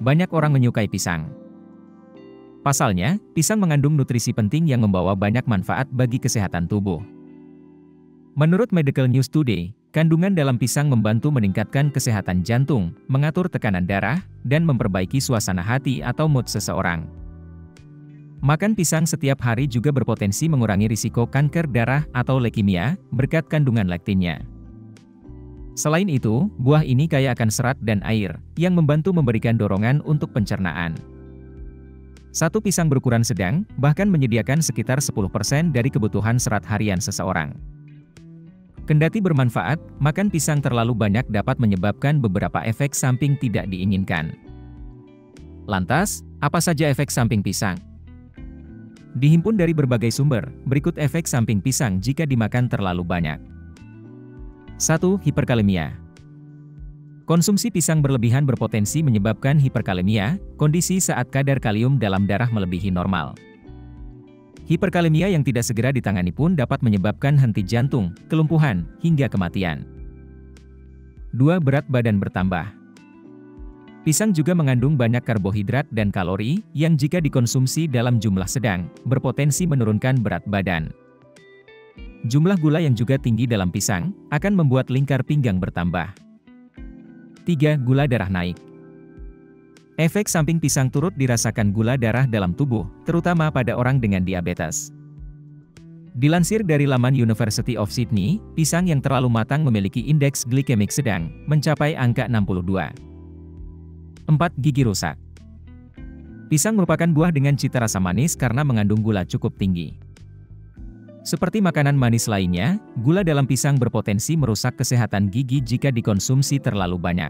banyak orang menyukai pisang. Pasalnya, pisang mengandung nutrisi penting yang membawa banyak manfaat bagi kesehatan tubuh. Menurut Medical News Today, kandungan dalam pisang membantu meningkatkan kesehatan jantung, mengatur tekanan darah, dan memperbaiki suasana hati atau mood seseorang. Makan pisang setiap hari juga berpotensi mengurangi risiko kanker darah atau leukemia berkat kandungan lektinnya. Selain itu, buah ini kaya akan serat dan air, yang membantu memberikan dorongan untuk pencernaan. Satu pisang berukuran sedang, bahkan menyediakan sekitar 10% dari kebutuhan serat harian seseorang. Kendati bermanfaat, makan pisang terlalu banyak dapat menyebabkan beberapa efek samping tidak diinginkan. Lantas, apa saja efek samping pisang? Dihimpun dari berbagai sumber, berikut efek samping pisang jika dimakan terlalu banyak. 1. Hiperkalemia. Konsumsi pisang berlebihan berpotensi menyebabkan hiperkalemia, kondisi saat kadar kalium dalam darah melebihi normal. Hiperkalemia yang tidak segera ditangani pun dapat menyebabkan henti jantung, kelumpuhan, hingga kematian. 2. Berat badan bertambah. Pisang juga mengandung banyak karbohidrat dan kalori, yang jika dikonsumsi dalam jumlah sedang, berpotensi menurunkan berat badan. Jumlah gula yang juga tinggi dalam pisang, akan membuat lingkar pinggang bertambah. 3. Gula darah naik. Efek samping pisang turut dirasakan gula darah dalam tubuh, terutama pada orang dengan diabetes. Dilansir dari laman University of Sydney, pisang yang terlalu matang memiliki indeks glikemik sedang, mencapai angka 62. 4. Gigi rusak. Pisang merupakan buah dengan cita rasa manis karena mengandung gula cukup tinggi. Seperti makanan manis lainnya, gula dalam pisang berpotensi merusak kesehatan gigi jika dikonsumsi terlalu banyak.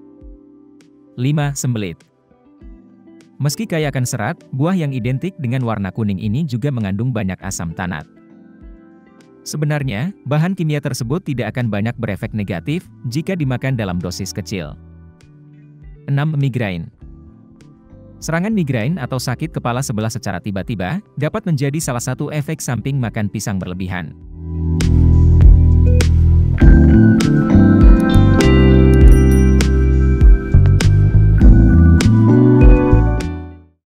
5. Sembelit. Meski kaya akan serat, buah yang identik dengan warna kuning ini juga mengandung banyak asam tanat. Sebenarnya, bahan kimia tersebut tidak akan banyak berefek negatif jika dimakan dalam dosis kecil. 6. Migrain. Serangan migrain atau sakit kepala sebelah secara tiba-tiba dapat menjadi salah satu efek samping makan pisang berlebihan.